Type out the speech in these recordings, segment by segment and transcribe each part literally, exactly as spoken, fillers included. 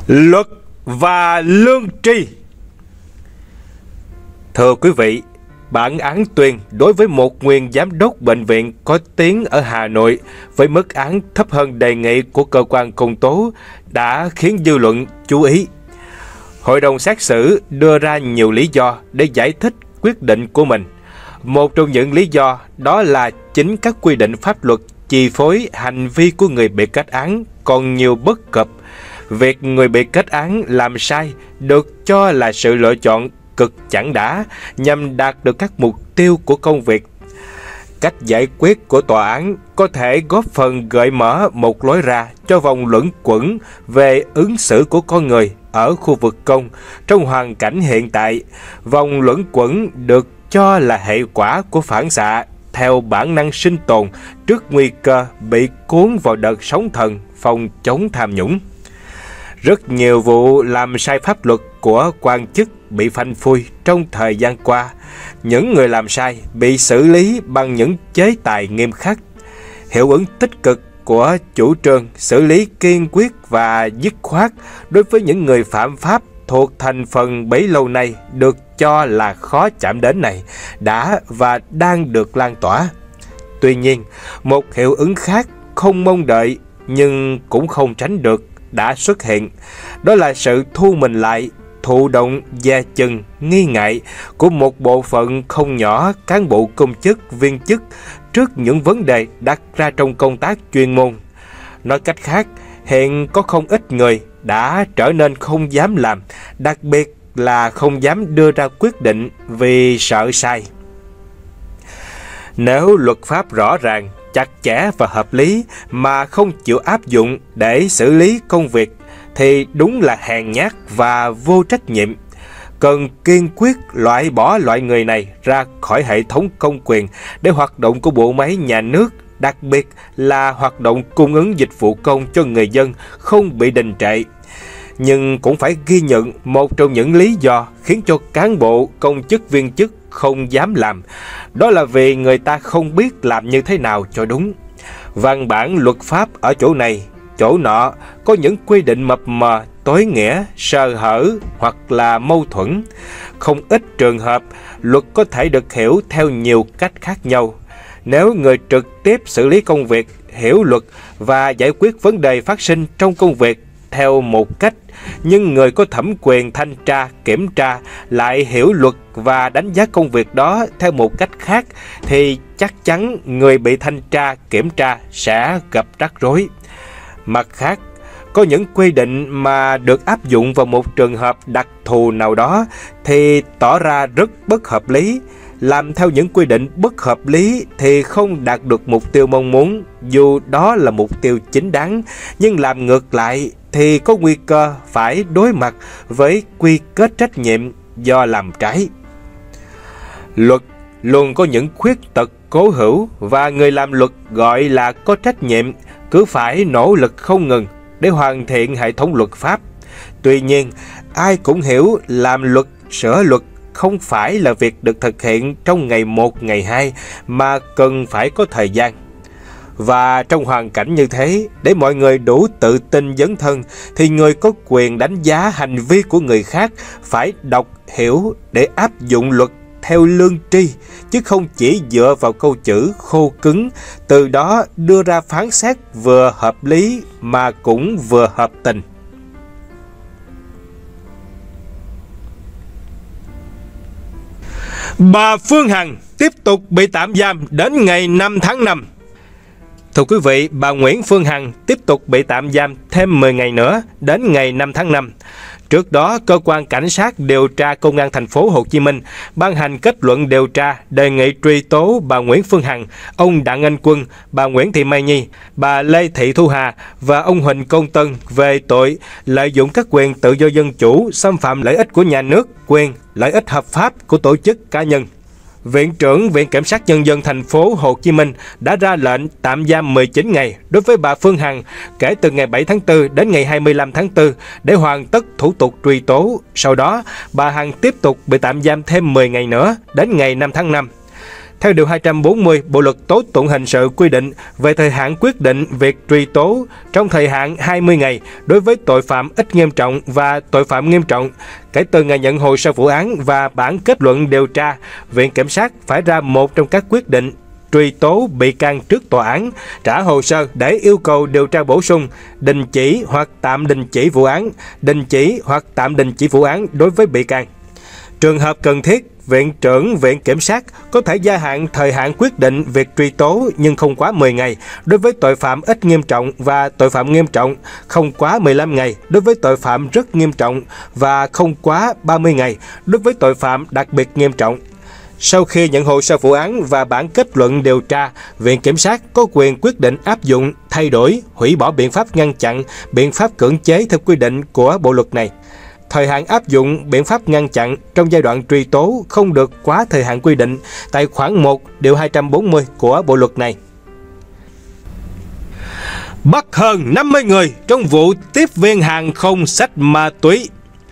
Luật và lương tri. Thưa quý vị, bản án tuyên đối với một nguyên giám đốc bệnh viện có tiếng ở Hà Nội với mức án thấp hơn đề nghị của cơ quan công tố đã khiến dư luận chú ý. Hội đồng xét xử đưa ra nhiều lý do để giải thích quyết định của mình. Một trong những lý do đó là chính các quy định pháp luật chi phối hành vi của người bị kết án còn nhiều bất cập. Việc người bị kết án làm sai được cho là sự lựa chọn cực chẳng đã nhằm đạt được các mục tiêu của công việc. Cách giải quyết của tòa án có thể góp phần gợi mở một lối ra cho vòng luẩn quẩn về ứng xử của con người ở khu vực công trong hoàn cảnh hiện tại. Vòng luẩn quẩn được cho là hệ quả của phản xạ theo bản năng sinh tồn trước nguy cơ bị cuốn vào đợt sóng thần phòng chống tham nhũng. Rất nhiều vụ làm sai pháp luật của quan chức bị phanh phui trong thời gian qua. Những người làm sai bị xử lý bằng những chế tài nghiêm khắc. Hiệu ứng tích cực của chủ trương xử lý kiên quyết và dứt khoát đối với những người phạm pháp thuộc thành phần bấy lâu nay được cho là khó chạm đến này đã và đang được lan tỏa. Tuy nhiên, một hiệu ứng khác không mong đợi nhưng cũng không tránh được đã xuất hiện. Đó là sự thu mình lại, thụ động, dè chừng, nghi ngại của một bộ phận không nhỏ cán bộ công chức, viên chức trước những vấn đề đặt ra trong công tác chuyên môn. Nói cách khác, hiện có không ít người đã trở nên không dám làm, đặc biệt là không dám đưa ra quyết định vì sợ sai. Nếu luật pháp rõ ràng, chặt chẽ và hợp lý mà không chịu áp dụng để xử lý công việc thì đúng là hèn nhát và vô trách nhiệm. Cần kiên quyết loại bỏ loại người này ra khỏi hệ thống công quyền để hoạt động của bộ máy nhà nước, đặc biệt là hoạt động cung ứng dịch vụ công cho người dân không bị đình trệ. Nhưng cũng phải ghi nhận một trong những lý do khiến cho cán bộ, công chức, viên chức không dám làm. Đó là vì người ta không biết làm như thế nào cho đúng. Văn bản luật pháp ở chỗ này, chỗ nọ có những quy định mập mờ, tối nghĩa, sơ hở hoặc là mâu thuẫn. Không ít trường hợp, luật có thể được hiểu theo nhiều cách khác nhau. Nếu người trực tiếp xử lý công việc, hiểu luật và giải quyết vấn đề phát sinh trong công việc theo một cách, nhưng người có thẩm quyền thanh tra, kiểm tra lại hiểu luật và đánh giá công việc đó theo một cách khác, thì chắc chắn người bị thanh tra, kiểm tra sẽ gặp rắc rối. Mặt khác, có những quy định mà được áp dụng vào một trường hợp đặc thù nào đó thì tỏ ra rất bất hợp lý. Làm theo những quy định bất hợp lý thì không đạt được mục tiêu mong muốn, dù đó là mục tiêu chính đáng, nhưng làm ngược lại thì có nguy cơ phải đối mặt với quy kết trách nhiệm do làm trái. Luật luôn có những khuyết tật cố hữu và người làm luật gọi là có trách nhiệm cứ phải nỗ lực không ngừng để hoàn thiện hệ thống luật pháp. Tuy nhiên, ai cũng hiểu làm luật, sửa luật không phải là việc được thực hiện trong ngày một, ngày hai mà cần phải có thời gian. Và trong hoàn cảnh như thế, để mọi người đủ tự tin dấn thân thì người có quyền đánh giá hành vi của người khác phải đọc, hiểu để áp dụng luật theo lương tri, chứ không chỉ dựa vào câu chữ khô cứng, từ đó đưa ra phán xét vừa hợp lý mà cũng vừa hợp tình. Bà Phương Hằng tiếp tục bị tạm giam đến ngày năm tháng năm. Thưa quý vị, bà Nguyễn Phương Hằng tiếp tục bị tạm giam thêm mười ngày nữa đến ngày năm tháng năm. Trước đó, cơ quan cảnh sát điều tra công an thành phố Hồ Chí Minh ban hành kết luận điều tra đề nghị truy tố bà Nguyễn Phương Hằng, ông Đặng Anh Quân, bà Nguyễn Thị Mai Nhi, bà Lê Thị Thu Hà và ông Huỳnh Công Tân về tội lợi dụng các quyền tự do dân chủ, xâm phạm lợi ích của nhà nước, quyền, lợi ích hợp pháp của tổ chức cá nhân. Viện trưởng Viện Kiểm sát Nhân dân thành phố Hồ Chí Minh đã ra lệnh tạm giam mười chín ngày đối với bà Phương Hằng kể từ ngày bảy tháng tư đến ngày hai mươi lăm tháng tư để hoàn tất thủ tục truy tố. Sau đó, bà Hằng tiếp tục bị tạm giam thêm mười ngày nữa đến ngày năm tháng năm. Theo Điều hai trăm bốn mươi Bộ Luật Tố tụng hình sự quy định về thời hạn quyết định việc truy tố trong thời hạn hai mươi ngày đối với tội phạm ít nghiêm trọng và tội phạm nghiêm trọng. Kể từ ngày nhận hồ sơ vụ án và bản kết luận điều tra, Viện Kiểm sát phải ra một trong các quyết định truy tố bị can trước tòa án, trả hồ sơ để yêu cầu điều tra bổ sung, đình chỉ hoặc tạm đình chỉ vụ án, đình chỉ hoặc tạm đình chỉ vụ án đối với bị can. Trường hợp cần thiết, Viện trưởng Viện Kiểm sát có thể gia hạn thời hạn quyết định việc truy tố nhưng không quá mười ngày đối với tội phạm ít nghiêm trọng và tội phạm nghiêm trọng, không quá mười lăm ngày đối với tội phạm rất nghiêm trọng và không quá ba mươi ngày đối với tội phạm đặc biệt nghiêm trọng. Sau khi nhận hồ sơ vụ án và bản kết luận điều tra, Viện Kiểm sát có quyền quyết định áp dụng, thay đổi, hủy bỏ biện pháp ngăn chặn, biện pháp cưỡng chế theo quy định của bộ luật này. Thời hạn áp dụng biện pháp ngăn chặn trong giai đoạn truy tố không được quá thời hạn quy định tại khoản một Điều hai trăm bốn mươi của bộ luật này. Bắt hơn năm mươi người trong vụ tiếp viên hàng không xách ma túy.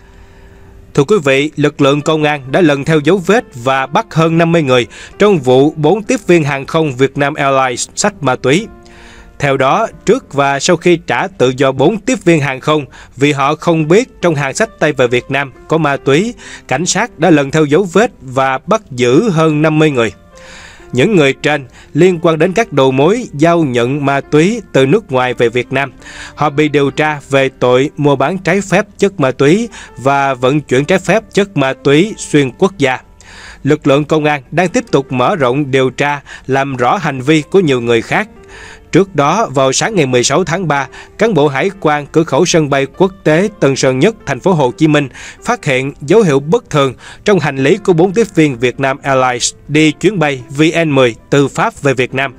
Thưa quý vị, lực lượng công an đã lần theo dấu vết và bắt hơn năm mươi người trong vụ bốn tiếp viên hàng không Vietnam Airlines xách ma túy. Theo đó, trước và sau khi trả tự do bốn tiếp viên hàng không vì họ không biết trong hàng xách tay về Việt Nam có ma túy, cảnh sát đã lần theo dấu vết và bắt giữ hơn năm mươi người. Những người trên liên quan đến các đầu mối giao nhận ma túy từ nước ngoài về Việt Nam. Họ bị điều tra về tội mua bán trái phép chất ma túy và vận chuyển trái phép chất ma túy xuyên quốc gia. Lực lượng công an đang tiếp tục mở rộng điều tra, làm rõ hành vi của nhiều người khác. Trước đó, vào sáng ngày mười sáu tháng ba, cán bộ hải quan cửa khẩu sân bay quốc tế Tân Sơn Nhất, thành phố Hồ Chí Minh phát hiện dấu hiệu bất thường trong hành lý của bốn tiếp viên Vietnam Airlines đi chuyến bay V N mười từ Pháp về Việt Nam.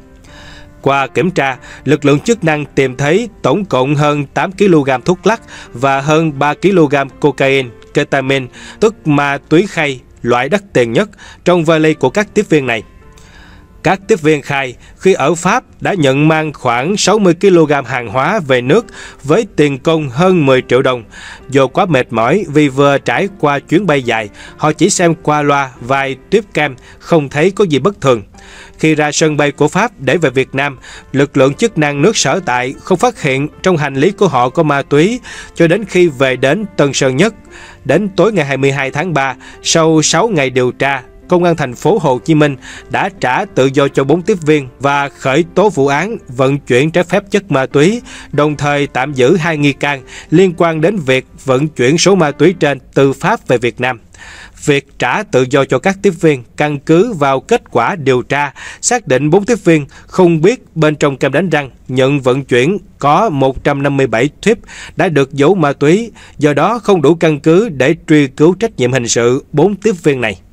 Qua kiểm tra, lực lượng chức năng tìm thấy tổng cộng hơn tám ki lô gam thuốc lắc và hơn ba ki lô gam cocaine, ketamine, tức ma túy khay, loại đắt tiền nhất trong vali của các tiếp viên này. Các tiếp viên khai khi ở Pháp đã nhận mang khoảng sáu mươi ki lô gam hàng hóa về nước với tiền công hơn mười triệu đồng. Do quá mệt mỏi vì vừa trải qua chuyến bay dài, họ chỉ xem qua loa vài tiếp cam, không thấy có gì bất thường. Khi ra sân bay của Pháp để về Việt Nam, lực lượng chức năng nước sở tại không phát hiện trong hành lý của họ có ma túy cho đến khi về đến Tân Sơn Nhất. Đến tối ngày hai mươi hai tháng ba, sau sáu ngày điều tra, Công an thành phố Hồ Chí Minh đã trả tự do cho bốn tiếp viên và khởi tố vụ án vận chuyển trái phép chất ma túy, đồng thời tạm giữ hai nghi can liên quan đến việc vận chuyển số ma túy trên từ Pháp về Việt Nam. Việc trả tự do cho các tiếp viên căn cứ vào kết quả điều tra, xác định bốn tiếp viên không biết bên trong kem đánh răng nhận vận chuyển có một trăm năm mươi bảy tuyếp đã được giấu ma túy, do đó không đủ căn cứ để truy cứu trách nhiệm hình sự bốn tiếp viên này.